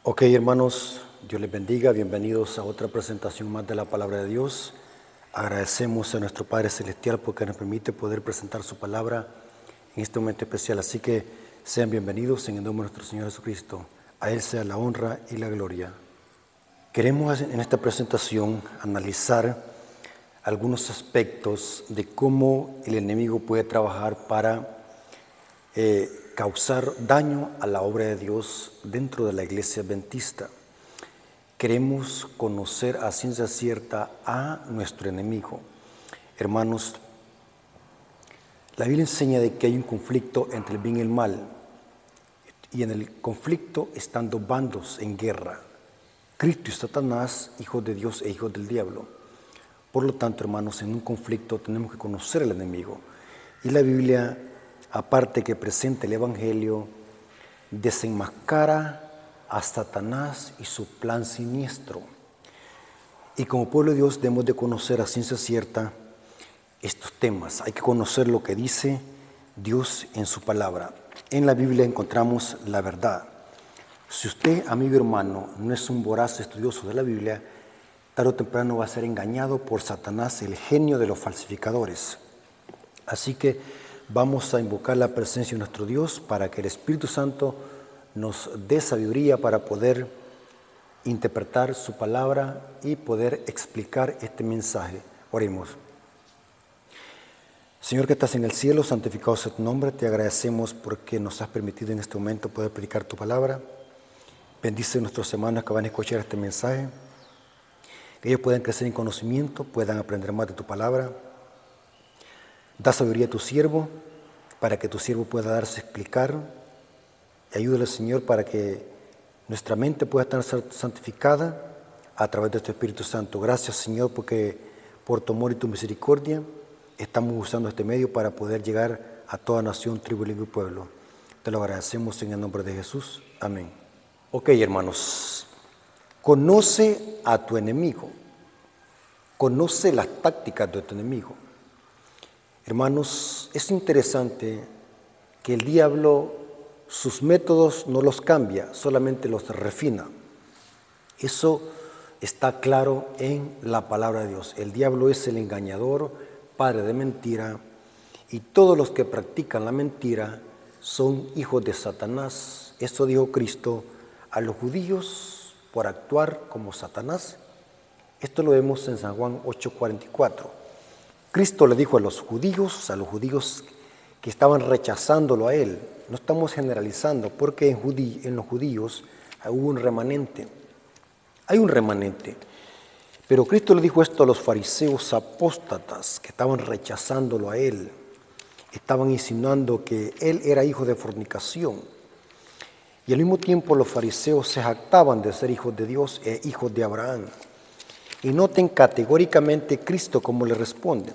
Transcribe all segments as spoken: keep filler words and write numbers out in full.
Ok, hermanos, Dios les bendiga, bienvenidos a otra presentación más de la Palabra de Dios. Agradecemos a nuestro Padre Celestial porque nos permite poder presentar su palabra en este momento especial. Así que sean bienvenidos en el nombre de nuestro Señor Jesucristo. A Él sea la honra y la gloria. Queremos en esta presentación analizar algunos aspectos de cómo el enemigo puede trabajar para eh, causar daño a la obra de Dios dentro de la iglesia adventista. Queremos conocer a ciencia cierta a nuestro enemigo. Hermanos, la Biblia enseña de que hay un conflicto entre el bien y el mal, y en el conflicto están dos bandos en guerra: Cristo y Satanás, hijos de Dios e hijos del diablo. Por lo tanto, hermanos, en un conflicto tenemos que conocer al enemigo. Y la Biblia, aparte que presenta el Evangelio, desenmascara a Satanás y su plan siniestro. Y como pueblo de Dios debemos de conocer a ciencia cierta estos temas. Hay que conocer lo que dice Dios en su palabra. En la Biblia encontramos la verdad. Si usted, amigo hermano, no es un voraz estudioso de la Biblia, tarde o temprano va a ser engañado por Satanás, el genio de los falsificadores. Así que vamos a invocar la presencia de nuestro Dios para que el Espíritu Santo nos dé sabiduría para poder interpretar su palabra y poder explicar este mensaje. Oremos. Señor que estás en el cielo, santificado sea tu nombre. Te agradecemos porque nos has permitido en este momento poder predicar tu palabra. Bendice a nuestros hermanos que van a escuchar este mensaje, que ellos puedan crecer en conocimiento, puedan aprender más de tu palabra. Da sabiduría a tu siervo para que tu siervo pueda darse a explicar. Y ayúdale, Señor, para que nuestra mente pueda estar santificada a través de tu Espíritu Santo. Gracias, Señor, porque por tu amor y tu misericordia estamos usando este medio para poder llegar a toda nación, tribu, lengua y pueblo. Te lo agradecemos en el nombre de Jesús. Amén. Ok, hermanos, conoce a tu enemigo. Conoce las tácticas de tu enemigo. Hermanos, es interesante que el diablo sus métodos no los cambia, solamente los refina. Eso está claro en la palabra de Dios. El diablo es el engañador, padre de mentira, y todos los que practican la mentira son hijos de Satanás. Esto dijo Cristo a los judíos por actuar como Satanás. Esto lo vemos en San Juan ocho cuarenta y cuatro. Cristo le dijo a los judíos, a los judíos que estaban rechazándolo a él. No estamos generalizando, porque en, judí, en los judíos hubo un remanente. Hay un remanente. Pero Cristo le dijo esto a los fariseos apóstatas que estaban rechazándolo a él. Estaban insinuando que él era hijo de fornicación. Y al mismo tiempo los fariseos se jactaban de ser hijos de Dios e hijos de Abraham. Y noten categóricamente Cristo cómo le responde.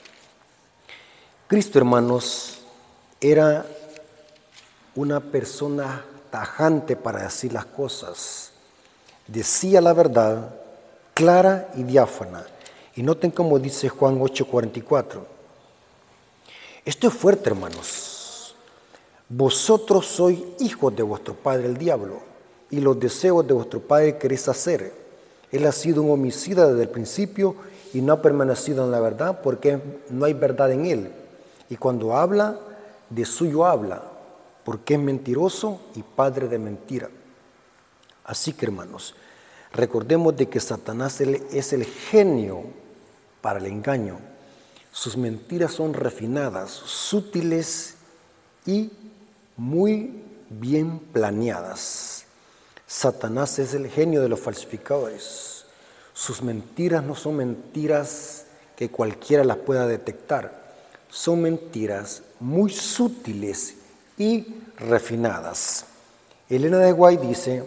Cristo, hermanos, era una persona tajante para decir las cosas. Decía la verdad clara y diáfana. Y noten cómo dice Juan ocho cuarenta y cuatro. Esto es fuerte, hermanos. Vosotros sois hijos de vuestro padre el diablo, y los deseos de vuestro padre queréis hacer. Él ha sido un homicida desde el principio y no ha permanecido en la verdad porque no hay verdad en él. Y cuando habla, de suyo habla, porque es mentiroso y padre de mentira. Así que, hermanos, recordemos de que Satanás es el genio para el engaño. Sus mentiras son refinadas, sutiles y muy bien planeadas. Satanás es el genio de los falsificadores. Sus mentiras no son mentiras que cualquiera las pueda detectar. Son mentiras muy sutiles y refinadas. Elena de White dice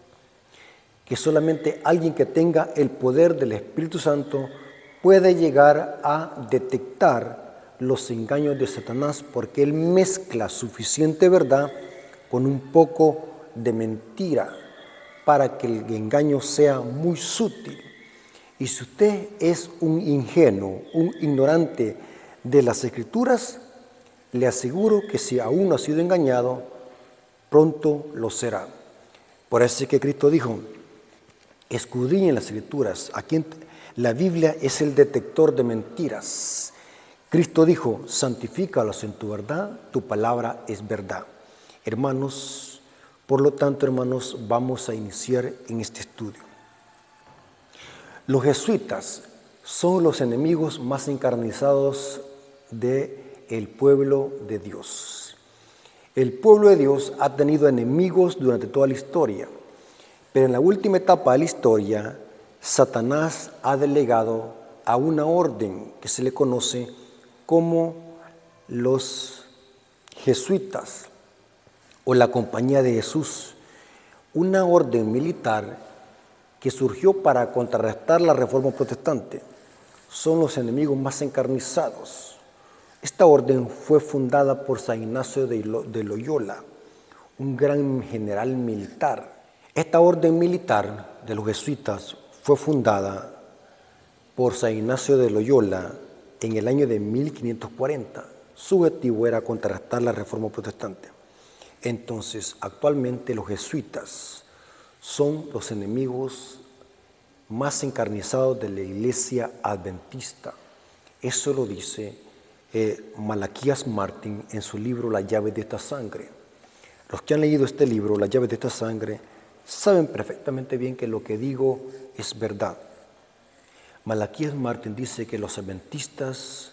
que solamente alguien que tenga el poder del Espíritu Santo puede llegar a detectar los engaños de Satanás, porque él mezcla suficiente verdad con un poco de mentira para que el engaño sea muy sutil. Y si usted es un ingenuo, un ignorante de las Escrituras, le aseguro que si aún no ha sido engañado, pronto lo será. Por eso es que Cristo dijo, escudriñen las Escrituras. Aquí en la Biblia es el detector de mentiras. Cristo dijo, santifícalos en tu verdad, tu palabra es verdad. Hermanos, por lo tanto, hermanos, vamos a iniciar en este estudio. Los jesuitas son los enemigos más encarnizados del pueblo de Dios. El pueblo de Dios ha tenido enemigos durante toda la historia, pero en la última etapa de la historia, Satanás ha delegado a una orden que se le conoce como los jesuitas o la Compañía de Jesús, una orden militar que surgió para contrarrestar la Reforma Protestante. Son los enemigos más encarnizados. Esta orden fue fundada por San Ignacio de Loyola, un gran general militar. Esta orden militar de los jesuitas fue fundada por San Ignacio de Loyola en el año de mil quinientos cuarenta. Su objetivo era contrarrestar la Reforma Protestante. Entonces, actualmente los jesuitas son los enemigos más encarnizados de la Iglesia Adventista. Eso lo dice eh, Malaquías Martín en su libro La llave de esta sangre. Los que han leído este libro, La llave de esta sangre, saben perfectamente bien que lo que digo es verdad. Malaquías Martín dice que los adventistas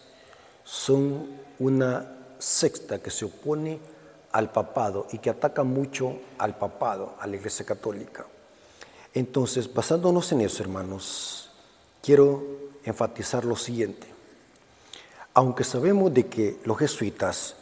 son una secta que se opone al papado y que ataca mucho al papado, a la Iglesia Católica. Entonces, basándonos en eso, hermanos, quiero enfatizar lo siguiente. Aunque sabemos de que los jesuitas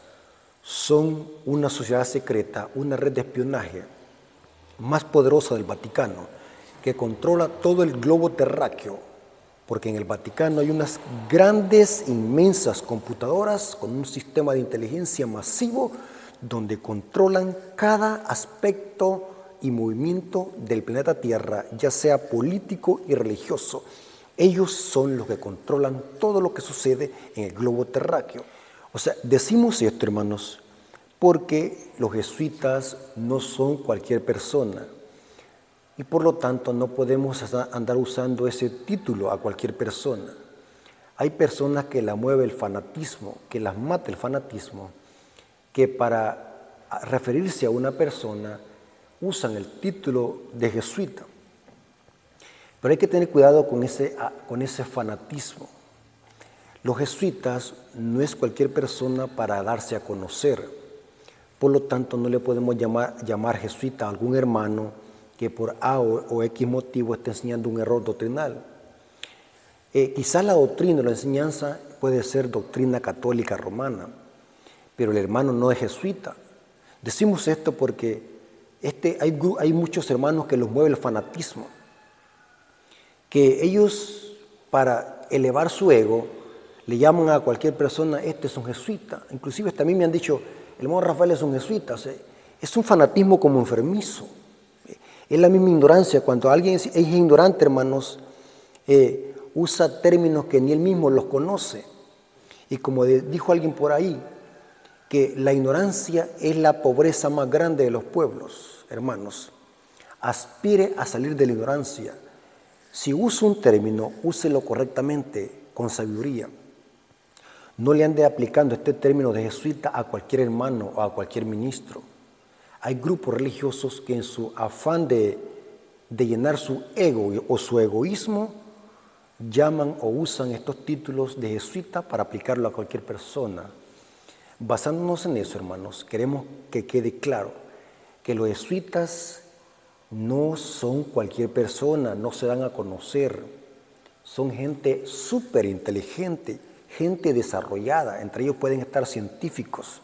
son una sociedad secreta, una red de espionaje más poderosa del Vaticano, que controla todo el globo terráqueo, porque en el Vaticano hay unas grandes, inmensas computadoras con un sistema de inteligencia masivo donde controlan cada aspecto y movimiento del planeta Tierra, ya sea político y religioso. Ellos son los que controlan todo lo que sucede en el globo terráqueo. O sea, decimos esto, hermanos, porque los jesuitas no son cualquier persona y por lo tanto no podemos andar usando ese título a cualquier persona. Hay personas que la mueve el fanatismo, que las mata el fanatismo, que para referirse a una persona usan el título de jesuita. Pero hay que tener cuidado con ese, con ese fanatismo. Los jesuitas no es cualquier persona para darse a conocer. Por lo tanto, no le podemos llamar, llamar jesuita a algún hermano que por A o, o X motivo está enseñando un error doctrinal. Eh, quizás la doctrina o la enseñanza puede ser doctrina católica romana, pero el hermano no es jesuita. Decimos esto porque este, hay, hay muchos hermanos que los mueve el fanatismo, que ellos para elevar su ego le llaman a cualquier persona, este es un jesuita. Inclusive también me han dicho, el hermano Rafael es un jesuita. O sea, es un fanatismo como enfermizo. Es la misma ignorancia. Cuando alguien es, es ignorante, hermanos, eh, usa términos que ni él mismo los conoce. Y como de, dijo alguien por ahí, que la ignorancia es la pobreza más grande de los pueblos, hermanos. Aspire a salir de la ignorancia. Si usa un término, úselo correctamente, con sabiduría. No le ande aplicando este término de jesuita a cualquier hermano o a cualquier ministro. Hay grupos religiosos que en su afán de, de llenar su ego o su egoísmo llaman o usan estos títulos de jesuita para aplicarlo a cualquier persona. Basándonos en eso, hermanos, queremos que quede claro que los jesuitas no son cualquier persona, no se dan a conocer. Son gente súper inteligente, gente desarrollada. Entre ellos pueden estar científicos,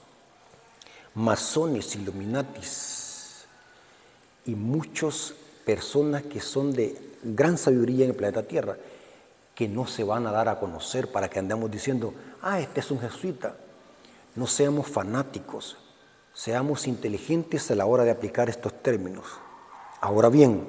masones, illuminatis y muchas personas que son de gran sabiduría en el planeta Tierra, que no se van a dar a conocer para que andemos diciendo, ah, este es un jesuita. No seamos fanáticos, seamos inteligentes a la hora de aplicar estos términos. Ahora bien,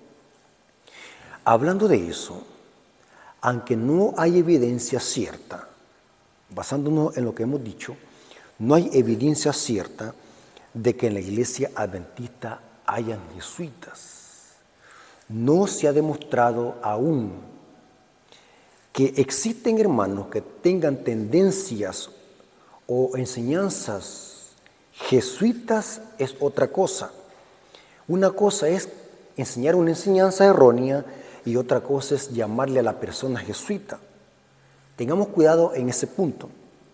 hablando de eso, aunque no hay evidencia cierta, basándonos en lo que hemos dicho, no hay evidencia cierta de que en la Iglesia Adventista hayan jesuitas. No se ha demostrado aún que existen hermanos que tengan tendencias o enseñanzas jesuitas. Es otra cosa. Una cosa es enseñar una enseñanza errónea y otra cosa es llamarle a la persona jesuita. Tengamos cuidado en ese punto.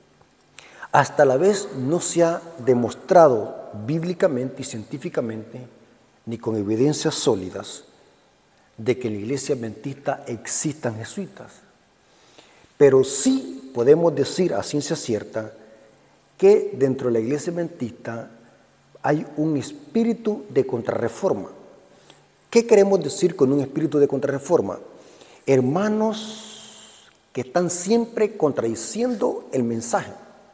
Hasta la vez no se ha demostrado bíblicamente y científicamente, ni con evidencias sólidas, de que en la iglesia adventista existan jesuitas. Pero sí podemos decir a ciencia cierta que dentro de la iglesia adventista hay un espíritu de contrarreforma. ¿Qué queremos decir con un espíritu de contrarreforma? Hermanos que están siempre contradiciendo el mensaje.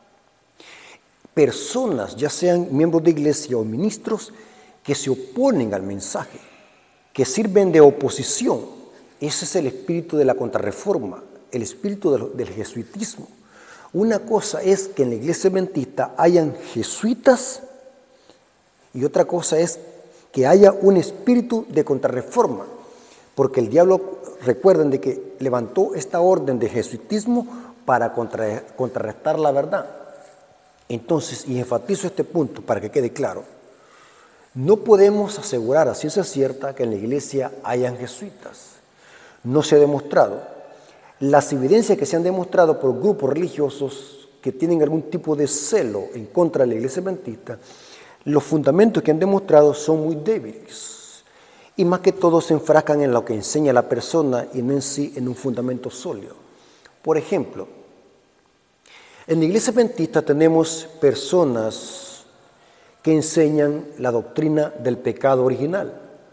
Personas, ya sean miembros de iglesia o ministros, que se oponen al mensaje, que sirven de oposición. Ese es el espíritu de la contrarreforma, el espíritu del, del jesuitismo. Una cosa es que en la iglesia adventista hayan jesuitas y otra cosa es que haya un espíritu de contrarreforma, porque el diablo, recuerden de que levantó esta orden de jesuitismo para contra, contrarrestar la verdad. Entonces, y enfatizo este punto para que quede claro, no podemos asegurar a ciencia cierta que en la iglesia hayan jesuitas. No se ha demostrado. Las evidencias que se han demostrado por grupos religiosos que tienen algún tipo de celo en contra de la iglesia adventista, los fundamentos que han demostrado son muy débiles y más que todo se enfrascan en lo que enseña la persona y no en sí en un fundamento sólido. Por ejemplo, en la iglesia adventista tenemos personas que enseñan la doctrina del pecado original.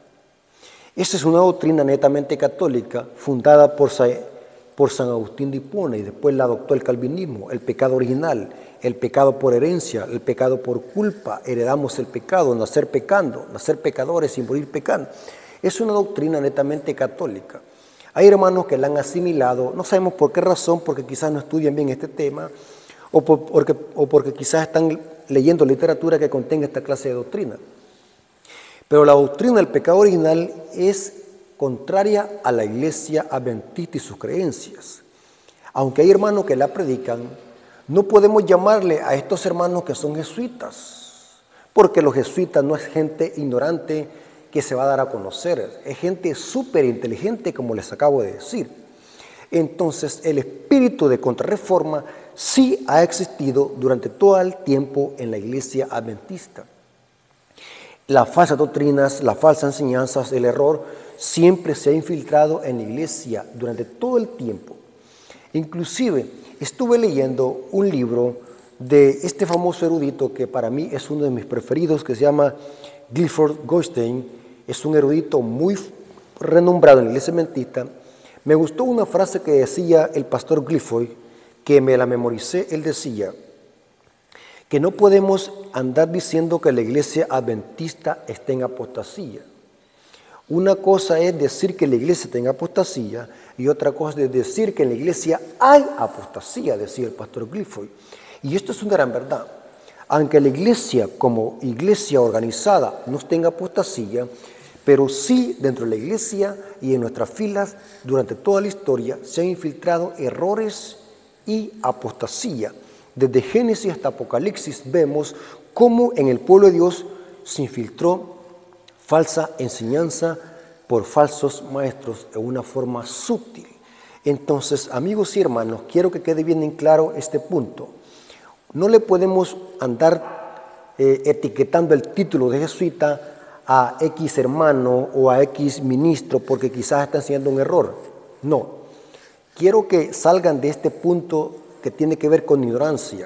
Esa es una doctrina netamente católica fundada por, por San Agustín de Hipona y después la adoptó el calvinismo, el pecado original. El pecado por herencia, el pecado por culpa, heredamos el pecado, nacer pecando, nacer pecadores y morir pecando. Es una doctrina netamente católica. Hay hermanos que la han asimilado, no sabemos por qué razón, porque quizás no estudian bien este tema, o, por, porque, o porque quizás están leyendo literatura que contenga esta clase de doctrina. Pero la doctrina del pecado original es contraria a la iglesia adventista y sus creencias. Aunque hay hermanos que la predican, no podemos llamarle a estos hermanos que son jesuitas, porque los jesuitas no es gente ignorante que se va a dar a conocer, es gente súper inteligente, como les acabo de decir. Entonces, el espíritu de contrarreforma sí ha existido durante todo el tiempo en la iglesia adventista. Las falsas doctrinas, las falsas enseñanzas, el error, siempre se ha infiltrado en la iglesia durante todo el tiempo. Inclusive, estuve leyendo un libro de este famoso erudito que para mí es uno de mis preferidos, que se llama Clifford Goldstein. Es un erudito muy renombrado en la iglesia adventista. Me gustó una frase que decía el pastor Clifford, que me la memoricé. Él decía que no podemos andar diciendo que la iglesia adventista está en apostasía. Una cosa es decir que la iglesia está en apostasía y otra cosa es decir que en la iglesia hay apostasía, decía el pastor Clifford. Y esto es una gran verdad. Aunque la iglesia como iglesia organizada no esté en apostasía, pero sí dentro de la iglesia y en nuestras filas durante toda la historia se han infiltrado errores y apostasía. Desde Génesis hasta Apocalipsis vemos cómo en el pueblo de Dios se infiltró falsa enseñanza por falsos maestros en una forma sutil. Entonces, amigos y hermanos, quiero que quede bien en claro este punto. No le podemos andar eh, etiquetando el título de jesuita a X hermano o a X ministro porque quizás está haciendo un error. No. Quiero que salgan de este punto que tiene que ver con ignorancia.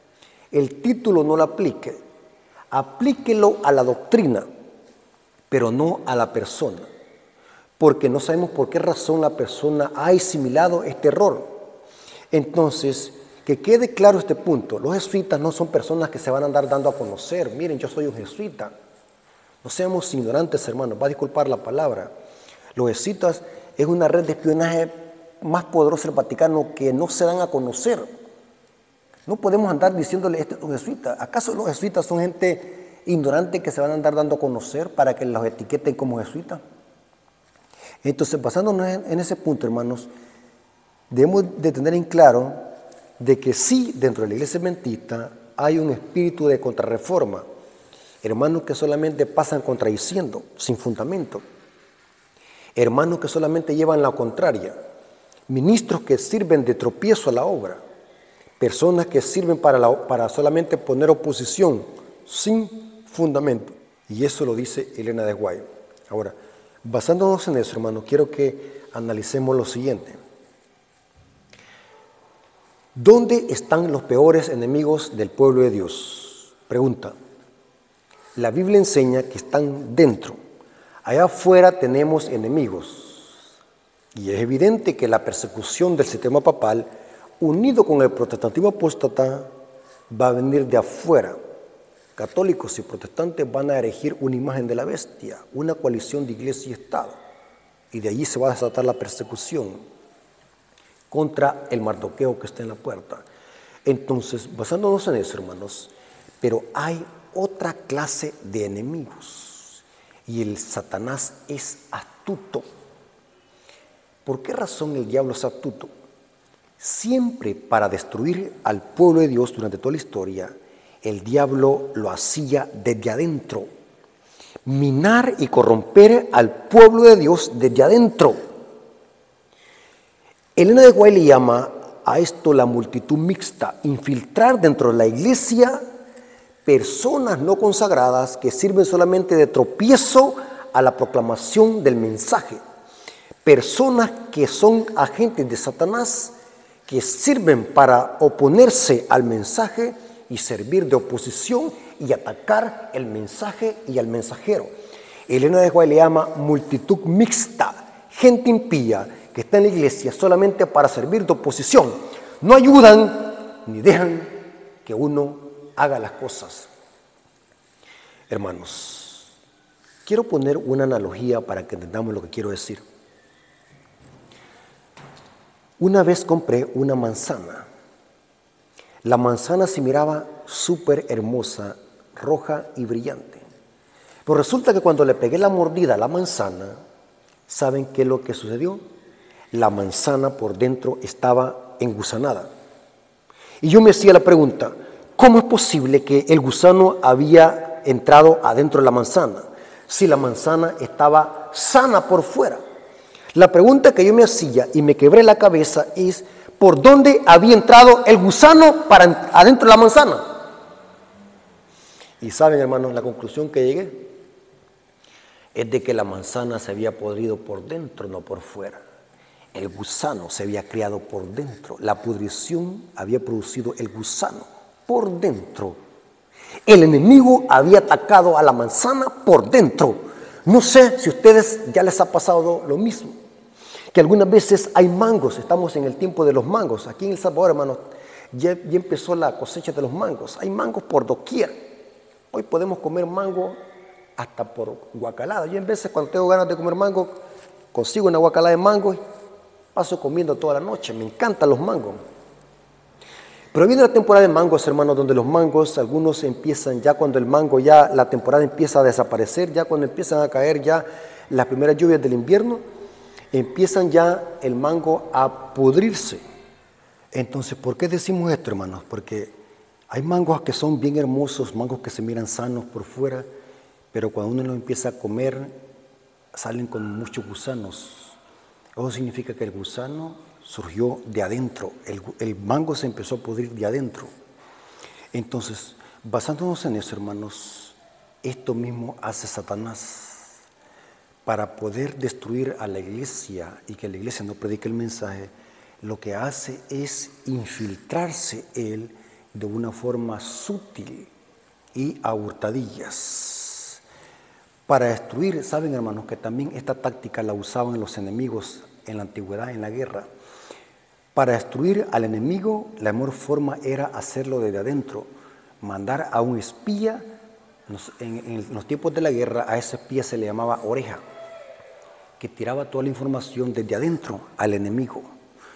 El título no lo aplique. Aplíquelo a la doctrina, pero no a la persona, porque no sabemos por qué razón la persona ha asimilado este error. Entonces, que quede claro este punto, los jesuitas no son personas que se van a andar dando a conocer, miren, yo soy un jesuita. No seamos ignorantes, hermanos, va a disculpar la palabra. Los jesuitas es una red de espionaje más poderosa del Vaticano que no se dan a conocer. No podemos andar diciéndole, este es un jesuita. ¿Acaso los jesuitas son gente ignorantes que se van a andar dando a conocer para que los etiqueten como jesuitas. Entonces, basándonos en, en ese punto, hermanos, debemos de tener en claro de que sí, dentro de la iglesia adventista hay un espíritu de contrarreforma. Hermanos que solamente pasan contradiciendo, sin fundamento. Hermanos que solamente llevan la contraria. Ministros que sirven de tropiezo a la obra. Personas que sirven para, la, para solamente poner oposición, sin fundamento. Y eso lo dice Elena de White. Ahora, basándonos en eso, hermanos, quiero que analicemos lo siguiente. ¿Dónde están los peores enemigos del pueblo de Dios? Pregunta. La Biblia enseña que están dentro. Allá afuera tenemos enemigos. Y es evidente que la persecución del sistema papal, unido con el protestantismo apóstata, va a venir de afuera. Católicos y protestantes van a erigir una imagen de la bestia, una coalición de iglesia y Estado. Y de allí se va a desatar la persecución contra el mardoqueo que está en la puerta. Entonces, basándonos en eso, hermanos, pero hay otra clase de enemigos. Y el Satanás es astuto. ¿Por qué razón el diablo es astuto? Siempre para destruir al pueblo de Dios durante toda la historia, el diablo lo hacía desde adentro. Minar y corromper al pueblo de Dios desde adentro. Elena de White le llama a esto la multitud mixta, infiltrar dentro de la iglesia personas no consagradas que sirven solamente de tropiezo a la proclamación del mensaje. Personas que son agentes de Satanás, que sirven para oponerse al mensaje y servir de oposición y atacar el mensaje y al mensajero. Elena de White le llama multitud mixta, gente impía que está en la iglesia solamente para servir de oposición. No ayudan ni dejan que uno haga las cosas. Hermanos, quiero poner una analogía para que entendamos lo que quiero decir. Una vez compré una manzana. La manzana se miraba súper hermosa, roja y brillante. Pero resulta que cuando le pegué la mordida a la manzana, ¿saben qué es lo que sucedió? La manzana por dentro estaba engusanada. Y yo me hacía la pregunta, ¿cómo es posible que el gusano había entrado adentro de la manzana si la manzana estaba sana por fuera? La pregunta que yo me hacía y me quebré la cabeza es, ¿por dónde había entrado el gusano para adentro de la manzana? Y saben, hermanos, la conclusión que llegué es de que la manzana se había podrido por dentro, no por fuera. El gusano se había criado por dentro. La pudrición había producido el gusano por dentro. El enemigo había atacado a la manzana por dentro. No sé si a ustedes ya les ha pasado lo mismo, que algunas veces hay mangos. Estamos en el tiempo de los mangos. Aquí en El Salvador, hermanos, ya, ya empezó la cosecha de los mangos. Hay mangos por doquier. Hoy podemos comer mango hasta por guacalada. Yo en veces cuando tengo ganas de comer mango, consigo una guacalada de mango y paso comiendo toda la noche. Me encantan los mangos. Pero viene la temporada de mangos, hermanos, donde los mangos, algunos empiezan ya cuando el mango ya, la temporada empieza a desaparecer, ya cuando empiezan a caer ya las primeras lluvias del invierno, empiezan ya el mango a pudrirse. Entonces, ¿por qué decimos esto, hermanos? Porque hay mangos que son bien hermosos, mangos que se miran sanos por fuera, pero cuando uno los empieza a comer, salen con muchos gusanos. Eso significa que el gusano surgió de adentro, el, el mango se empezó a pudrir de adentro. Entonces, basándonos en eso, hermanos, esto mismo hace Satanás para poder destruir a la iglesia y que la iglesia no predique el mensaje. Lo que hace es infiltrarse él de una forma sutil y a hurtadillas. Para destruir, saben, hermanos, que también esta táctica la usaban los enemigos en la antigüedad, en la guerra. Para destruir al enemigo, la mejor forma era hacerlo desde adentro, mandar a un espía. En, en los tiempos de la guerra, a ese espía se le llamaba oreja, que tiraba toda la información desde adentro al enemigo.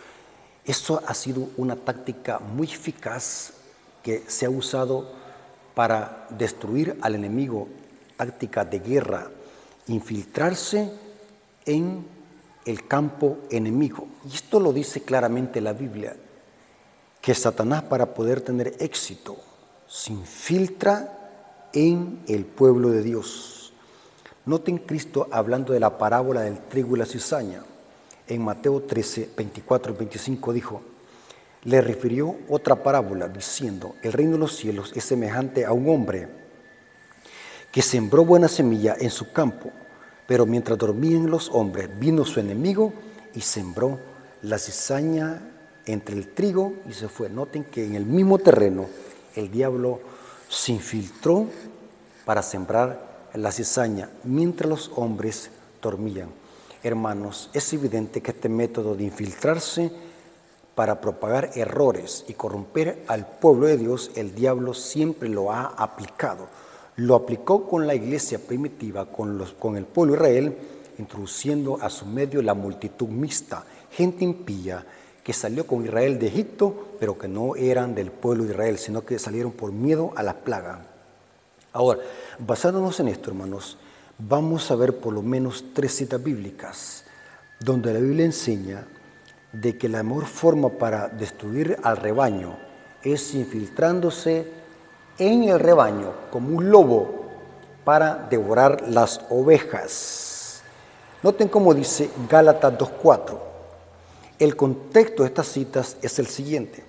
Eso ha sido una táctica muy eficaz que se ha usado para destruir al enemigo, tácticas de guerra, infiltrarse en el campo enemigo. Y esto lo dice claramente la Biblia, que Satanás, para poder tener éxito, se infiltra en el pueblo de Dios. Noten Cristo hablando de la parábola del trigo y la cizaña. En Mateo trece, veinticuatro y veinticinco dijo, le refirió otra parábola diciendo, el reino de los cielos es semejante a un hombre que sembró buena semilla en su campo, pero mientras dormían los hombres, vino su enemigo y sembró la cizaña entre el trigo y se fue. Noten que en el mismo terreno el diablo se infiltró para sembrar la cizaña mientras los hombres dormían. Hermanos, es evidente que este método de infiltrarse para propagar errores y corromper al pueblo de Dios, el diablo siempre lo ha aplicado. Lo aplicó con la iglesia primitiva, con, los, con el pueblo de Israel, introduciendo a su medio la multitud mixta, gente impía que salió con Israel de Egipto, pero que no eran del pueblo de Israel, sino que salieron por miedo a la plaga. Ahora, basándonos en esto, hermanos, vamos a ver por lo menos tres citas bíblicas, donde la Biblia enseña de que la mejor forma para destruir al rebaño es infiltrándose en el rebaño como un lobo para devorar las ovejas. Noten cómo dice Gálatas dos cuatro. El contexto de estas citas es el siguiente.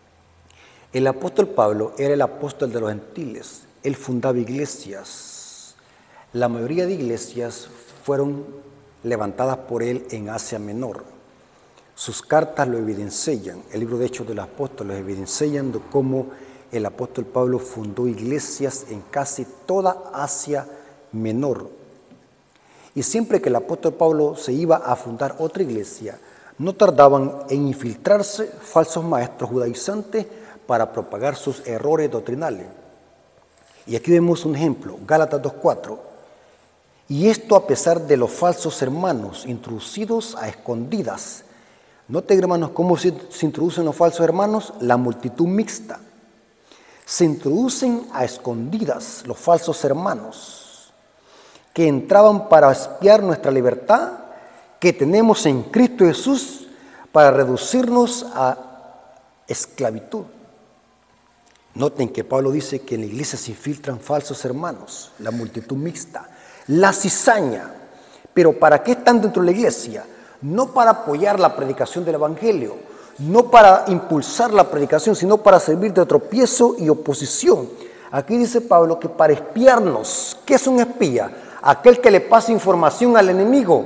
El apóstol Pablo era el apóstol de los gentiles. Él fundaba iglesias. La mayoría de iglesias fueron levantadas por él en Asia Menor. Sus cartas lo evidencian. El libro de Hechos de los Apóstoles evidencian cómo el apóstol Pablo fundó iglesias en casi toda Asia Menor. Y siempre que el apóstol Pablo se iba a fundar otra iglesia, no tardaban en infiltrarse falsos maestros judaizantes para propagar sus errores doctrinales. Y aquí vemos un ejemplo, Gálatas dos cuatro. Y esto a pesar de los falsos hermanos introducidos a escondidas. Noten, hermanos, cómo se, se introducen los falsos hermanos, la multitud mixta. Se introducen a escondidas los falsos hermanos que entraban para espiar nuestra libertad que tenemos en Cristo Jesús para reducirnos a esclavitud. Noten que Pablo dice que en la iglesia se infiltran falsos hermanos, la multitud mixta, la cizaña. Pero ¿para qué están dentro de la iglesia? No para apoyar la predicación del evangelio, no para impulsar la predicación, sino para servir de tropiezo y oposición. Aquí dice Pablo que para espiarnos. ¿Qué es un espía? Aquel que le pasa información al enemigo.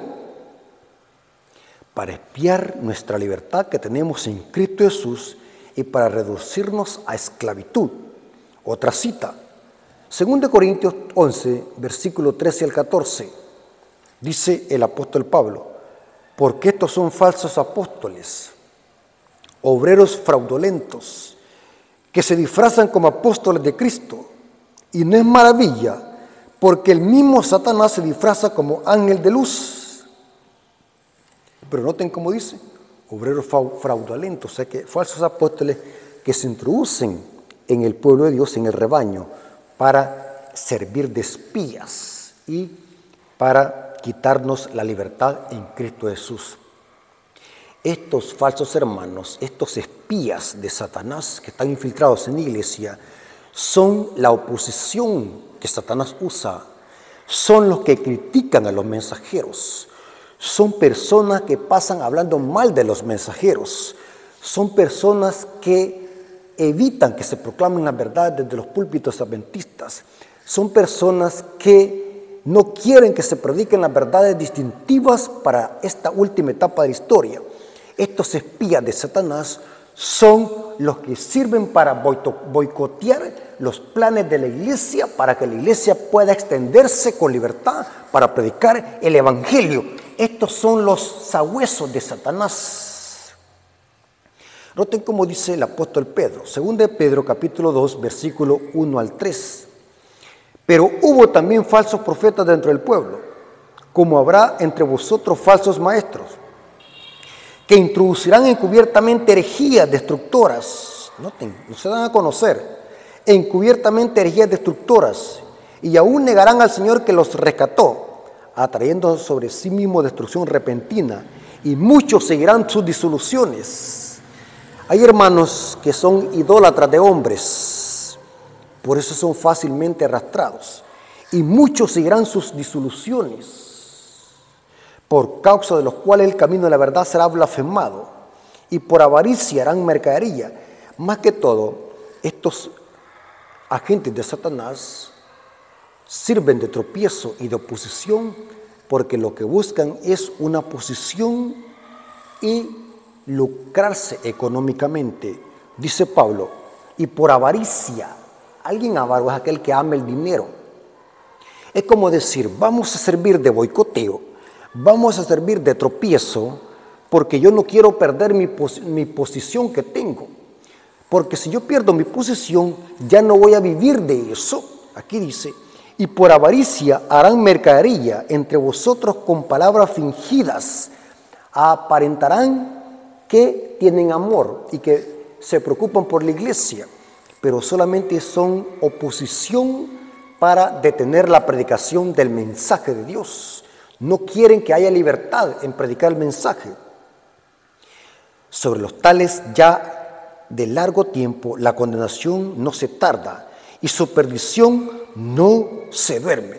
Para espiar nuestra libertad que tenemos en Cristo Jesús y para reducirnos a esclavitud. Otra cita. Segunda de Corintios once, versículo trece al catorce. Dice el apóstol Pablo, porque estos son falsos apóstoles, obreros fraudulentos, que se disfrazan como apóstoles de Cristo. Y no es maravilla, porque el mismo Satanás se disfraza como ángel de luz. Pero noten cómo dice, obreros fraudulentos, o sea que falsos apóstoles que se introducen en el pueblo de Dios, en el rebaño, para servir de espías y para quitarnos la libertad en Cristo Jesús. Estos falsos hermanos, estos espías de Satanás que están infiltrados en la iglesia, son la oposición que Satanás usa, son los que critican a los mensajeros, son personas que pasan hablando mal de los mensajeros, son personas que evitan que se proclamen las verdades desde los púlpitos adventistas, son personas que no quieren que se prediquen las verdades distintivas para esta última etapa de la historia. Estos espías de Satanás son los que sirven para boicotear los planes de la iglesia para que la iglesia pueda extenderse con libertad para predicar el evangelio. Estos son los sabuesos de Satanás. Noten cómo dice el apóstol Pedro, segunda de Pedro capítulo dos, versículo uno al tres. Pero hubo también falsos profetas dentro del pueblo, como habrá entre vosotros falsos maestros, que introducirán encubiertamente herejías destructoras. Noten, no se dan a conocer. encubiertamente herejías destructoras, y aún negarán al Señor que los rescató, atrayendo sobre sí mismo destrucción repentina, y muchos seguirán sus disoluciones. Hay hermanos que son idólatras de hombres, por eso son fácilmente arrastrados, y muchos seguirán sus disoluciones, por causa de los cuales el camino de la verdad será blasfemado, y por avaricia harán mercadería. Más que todo, estos agentes de Satanás sirven de tropiezo y de oposición, porque lo que buscan es una posición y lucrarse económicamente. Dice Pablo, y por avaricia. Alguien avaro es aquel que ama el dinero. Es como decir, vamos a servir de boicoteo, vamos a servir de tropiezo, porque yo no quiero perder mi, pos mi posición que tengo. Porque si yo pierdo mi posición, ya no voy a vivir de eso. Aquí dice, y por avaricia harán mercadería entre vosotros con palabras fingidas. Aparentarán que tienen amor y que se preocupan por la iglesia, pero solamente son oposición para detener la predicación del mensaje de Dios. No quieren que haya libertad en predicar el mensaje. Sobre los tales ya de largo tiempo la condenación no se tarda y su perdición no se duerme.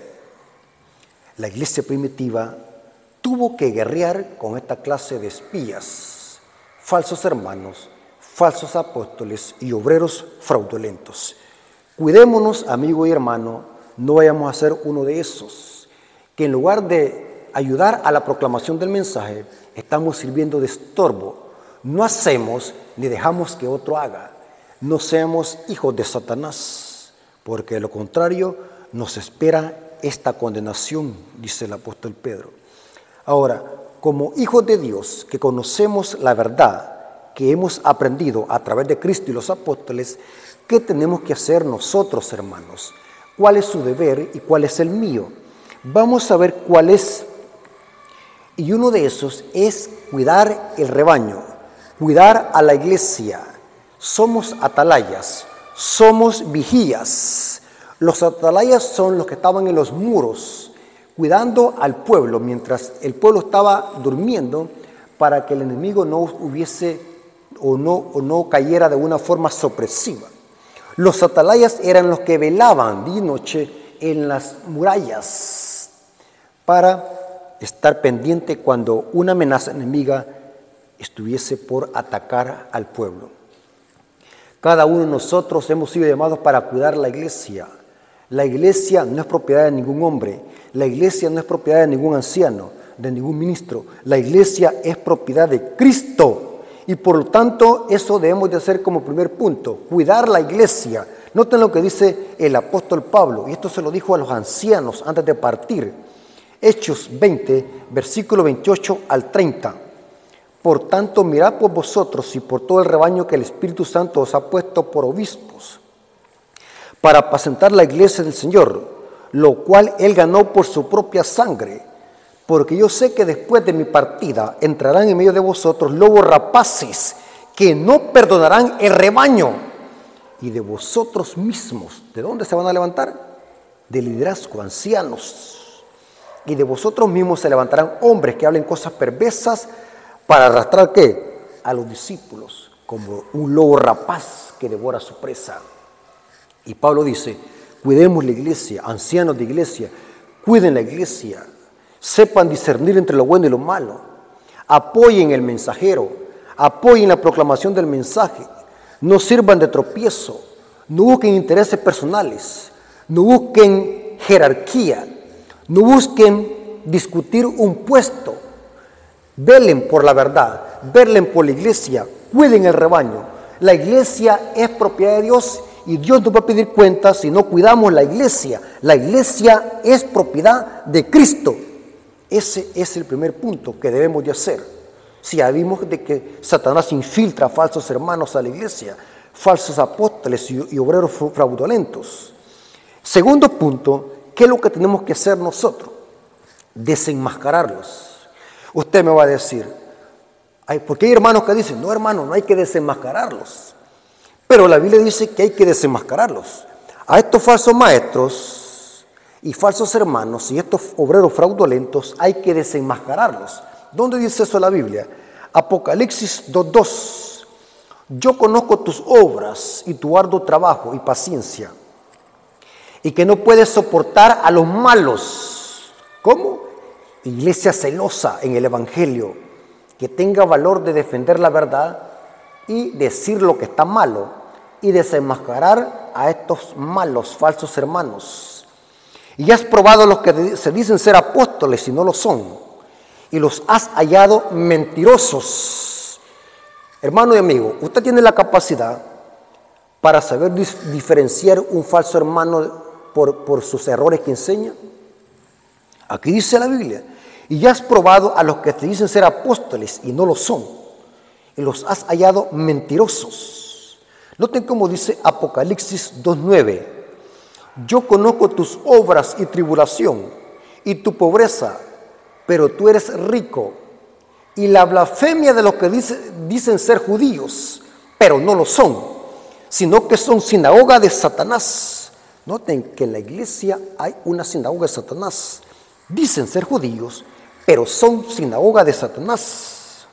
La iglesia primitiva tuvo que guerrear con esta clase de espías, falsos hermanos, falsos apóstoles y obreros fraudulentos. Cuidémonos, amigo y hermano, no vayamos a ser uno de esos, que en lugar de ayudar a la proclamación del mensaje, estamos sirviendo de estorbo. No hacemos ni dejamos que otro haga. No seamos hijos de Satanás, porque de lo contrario nos espera esta condenación, dice el apóstol Pedro. Ahora, como hijos de Dios que conocemos la verdad que hemos aprendido a través de Cristo y los apóstoles, ¿qué tenemos que hacer nosotros, hermanos? ¿Cuál es su deber y cuál es el mío? Vamos a ver cuál es, y uno de esos es cuidar el rebaño, cuidar a la iglesia. Somos atalayas, somos vigías. Los atalayas son los que estaban en los muros, cuidando al pueblo mientras el pueblo estaba durmiendo, para que el enemigo no hubiese o no, o no cayera de una forma sorpresiva. Los atalayas eran los que velaban día y noche en las murallas para estar pendiente cuando una amenaza enemiga estuviese por atacar al pueblo. Cada uno de nosotros hemos sido llamados para cuidar la iglesia. La iglesia no es propiedad de ningún hombre, la iglesia no es propiedad de ningún anciano, de ningún ministro. La iglesia es propiedad de Cristo. Y por lo tanto, eso debemos de hacer como primer punto, cuidar la iglesia. Noten lo que dice el apóstol Pablo, y esto se lo dijo a los ancianos antes de partir. Hechos veinte, versículo veintiocho al treinta. Por tanto, mirad por vosotros y por todo el rebaño que el Espíritu Santo os ha puesto por obispos, para apacentar la iglesia del Señor, lo cual Él ganó por su propia sangre. Porque yo sé que después de mi partida entrarán en medio de vosotros lobos rapaces que no perdonarán el rebaño. Y de vosotros mismos, ¿de dónde se van a levantar? De liderazgo, ancianos. Y de vosotros mismos se levantarán hombres que hablen cosas perversas para arrastrar, ¿qué? A los discípulos, como un lobo rapaz que devora su presa. Y Pablo dice, cuidemos la iglesia, ancianos de iglesia, cuiden la iglesia. Sepan discernir entre lo bueno y lo malo. Apoyen el mensajero. Apoyen la proclamación del mensaje. No sirvan de tropiezo. No busquen intereses personales. No busquen jerarquía. No busquen discutir un puesto. Velen por la verdad. Velen por la iglesia. Cuiden el rebaño. La iglesia es propiedad de Dios y Dios nos va a pedir cuentas si no cuidamos la iglesia. La iglesia es propiedad de Cristo. Ese es el primer punto que debemos de hacer. Si ya vimos de que Satanás infiltra falsos hermanos a la iglesia, falsos apóstoles y, y obreros fraudulentos. Segundo punto, ¿qué es lo que tenemos que hacer nosotros? Desenmascararlos. Usted me va a decir, ay, ¿por qué hay hermanos que dicen, no hermano, no hay que desenmascararlos? Pero la Biblia dice que hay que desenmascararlos. A estos falsos maestros y falsos hermanos y estos obreros fraudulentos hay que desenmascararlos. ¿Dónde dice eso la Biblia? Apocalipsis dos dos. Yo conozco tus obras y tu arduo trabajo y paciencia, y que no puedes soportar a los malos. ¿Cómo? Iglesia celosa en el Evangelio, que tenga valor de defender la verdad y decir lo que está malo y desenmascarar a estos malos, falsos hermanos. Y has probado a los que se dicen ser apóstoles y no lo son, y los has hallado mentirosos. Hermano y amigo, usted tiene la capacidad para saber diferenciar un falso hermano por, por sus errores que enseña. Aquí dice la Biblia: y ya has probado a los que te dicen ser apóstoles y no lo son, y los has hallado mentirosos. Noten cómo dice Apocalipsis dos nueve: yo conozco tus obras y tribulación y tu pobreza, pero tú eres rico, y la blasfemia de los que dice, dicen ser judíos, pero no lo son, sino que son sinagoga de Satanás. Noten que en la iglesia hay una sinagoga de Satanás. Dicen ser judíos, pero son sinagoga de Satanás,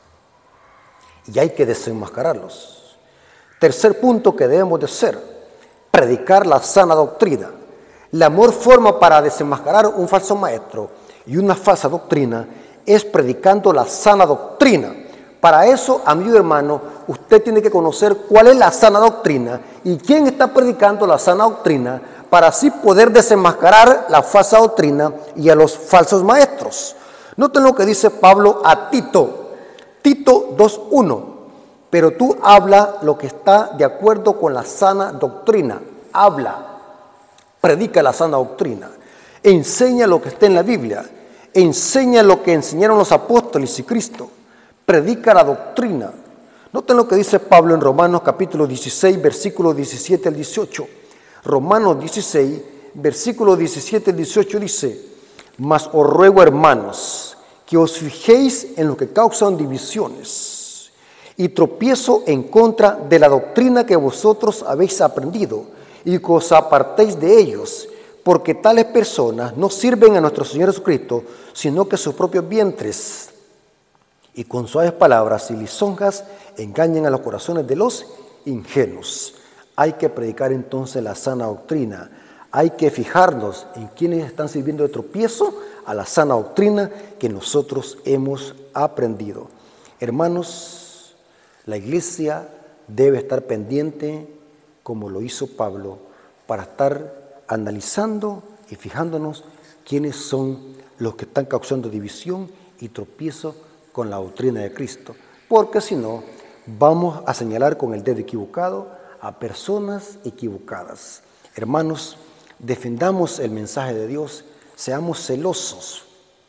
y hay que desenmascararlos. Tercer punto que debemos de hacer: predicar la sana doctrina. La mejor forma para desenmascarar un falso maestro y una falsa doctrina es predicando la sana doctrina. Para eso, amigo y hermano, usted tiene que conocer cuál es la sana doctrina y quién está predicando la sana doctrina, para así poder desenmascarar la falsa doctrina y a los falsos maestros. Noten lo que dice Pablo a Tito, Tito dos uno: pero tú habla lo que está de acuerdo con la sana doctrina. Habla, predica la sana doctrina, enseña lo que está en la Biblia, enseña lo que enseñaron los apóstoles y Cristo, predica la doctrina. Noten lo que dice Pablo en Romanos capítulo dieciséis, versículos diecisiete al dieciocho. Romanos dieciséis, versículos diecisiete al dieciocho dice: mas os ruego, hermanos, que os fijéis en lo que causan divisiones y tropiezo en contra de la doctrina que vosotros habéis aprendido, y que os apartéis de ellos, porque tales personas no sirven a nuestro Señor Jesucristo, sino que sus propios vientres, y con suaves palabras y lisonjas engañan a los corazones de los ingenuos. Hay que predicar entonces la sana doctrina. Hay que fijarnos en quienes están sirviendo de tropiezo a la sana doctrina que nosotros hemos aprendido. Hermanos, la iglesia debe estar pendiente, como lo hizo Pablo, para estar analizando y fijándonos quiénes son los que están causando división y tropiezo con la doctrina de Cristo. Porque si no, vamos a señalar con el dedo equivocado a personas equivocadas. Hermanos, defendamos el mensaje de Dios, seamos celosos.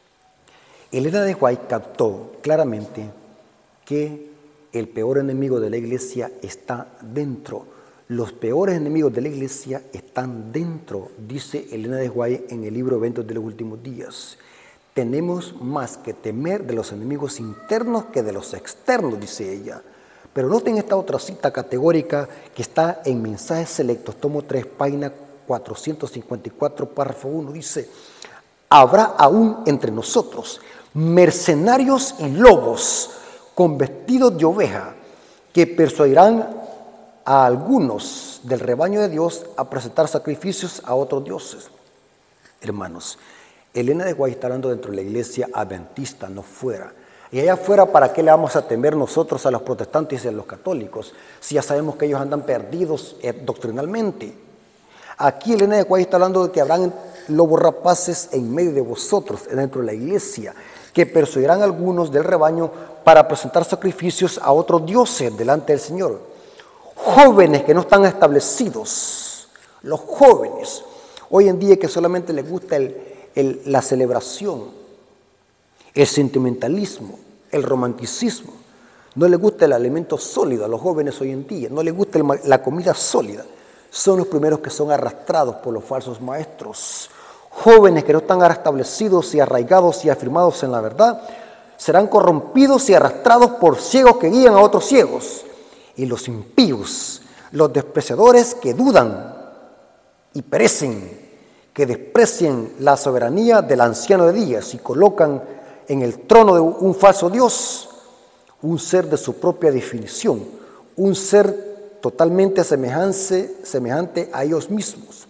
Elena de White captó claramente que el peor enemigo de la iglesia está dentro. Los peores enemigos de la iglesia están dentro, dice Elena de White en el libro Eventos de los Últimos Días. Tenemos más que temer de los enemigos internos que de los externos, dice ella. Pero noten esta otra cita categórica que está en Mensajes Selectos, tomo tres, página cuatrocientos cincuenta y cuatro, párrafo uno, dice: habrá aún entre nosotros mercenarios y lobos con vestidos de oveja que persuadirán a algunos del rebaño de Dios a presentar sacrificios a otros dioses. Hermanos, Elena de White está hablando dentro de la iglesia adventista, no fuera. Y allá afuera, ¿para qué le vamos a temer nosotros a los protestantes y a los católicos? Si ya sabemos que ellos andan perdidos eh, doctrinalmente. Aquí Elena de White está hablando de que habrán lobos rapaces en medio de vosotros, dentro de la iglesia, que persuadirán a algunos del rebaño para presentar sacrificios a otros dioses delante del Señor. Jóvenes que no están establecidos, los jóvenes, hoy en día que solamente les gusta el, el, la celebración, el sentimentalismo, el romanticismo, no les gusta el alimento sólido a los jóvenes hoy en día, no les gusta el, la comida sólida, son los primeros que son arrastrados por los falsos maestros. Jóvenes que no están establecidos y arraigados y afirmados en la verdad, serán corrompidos y arrastrados por ciegos que guían a otros ciegos. Y los impíos los despreciadores que dudan y perecen, que desprecian la soberanía del anciano de días y colocan en el trono de un falso Dios, un ser de su propia definición, un ser totalmente semejante, semejante a ellos mismos.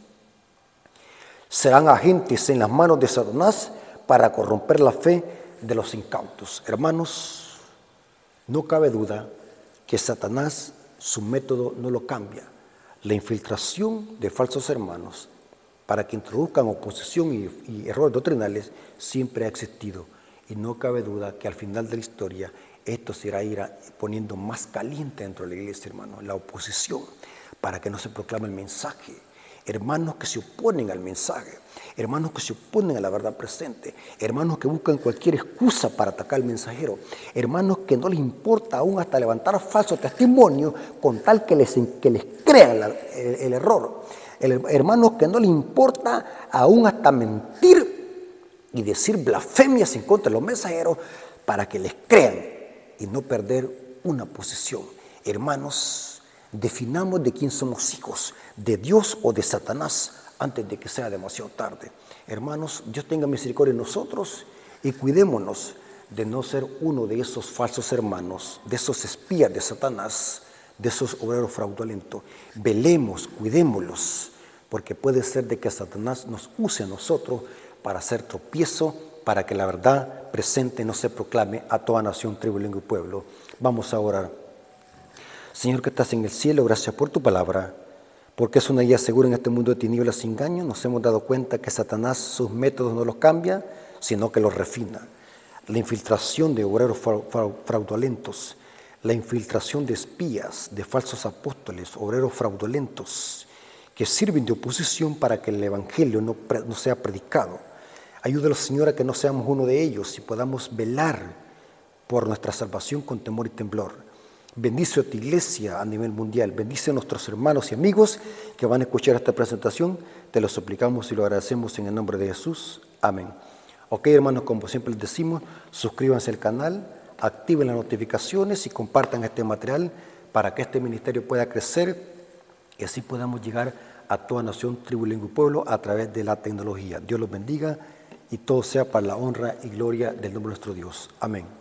Serán agentes en las manos de Satanás para corromper la fe de los incautos. Hermanos, no cabe duda que Satanás, su método no lo cambia. La infiltración de falsos hermanos para que introduzcan oposición y, y errores doctrinales siempre ha existido. Y no cabe duda que al final de la historia esto se irá a ir poniendo más caliente dentro de la iglesia, hermanos. La oposición, para que no se proclame el mensaje. Hermanos que se oponen al mensaje, hermanos que se oponen a la verdad presente, hermanos que buscan cualquier excusa para atacar al mensajero, hermanos que no les importa aún hasta levantar falso testimonio con tal que les, que les crean la, el, el error, el, hermanos que no les importa aún hasta mentir y decir blasfemias en contra de los mensajeros para que les crean y no perder una posición. Hermanos, definamos de quién somos hijos, de Dios o de Satanás, antes de que sea demasiado tarde. Hermanos, Dios tenga misericordia de nosotros y cuidémonos de no ser uno de esos falsos hermanos, de esos espías de Satanás, de esos obreros fraudulentos. Velemos, cuidémoslos, porque puede ser de que Satanás nos use a nosotros para hacer tropiezo, para que la verdad presente no se proclame a toda nación, tribu, lengua y pueblo. Vamos a orar. Señor que estás en el cielo, gracias por tu palabra, porque es una guía segura en este mundo de tinieblas y engaños. Nos hemos dado cuenta que Satanás sus métodos no los cambia, sino que los refina. La infiltración de obreros fraudulentos, la infiltración de espías, de falsos apóstoles, obreros fraudulentos, que sirven de oposición para que el evangelio no, no sea predicado. Ayúdanos, Señor, a que no seamos uno de ellos y podamos velar por nuestra salvación con temor y temblor. Bendice a tu iglesia a nivel mundial, bendice a nuestros hermanos y amigos que van a escuchar esta presentación. Te lo suplicamos y lo agradecemos en el nombre de Jesús. Amén. Ok, hermanos, como siempre les decimos, suscríbanse al canal, activen las notificaciones y compartan este material para que este ministerio pueda crecer y así podamos llegar a toda nación, tribu, lengua y pueblo a través de la tecnología. Dios los bendiga y todo sea para la honra y gloria del nombre de nuestro Dios. Amén.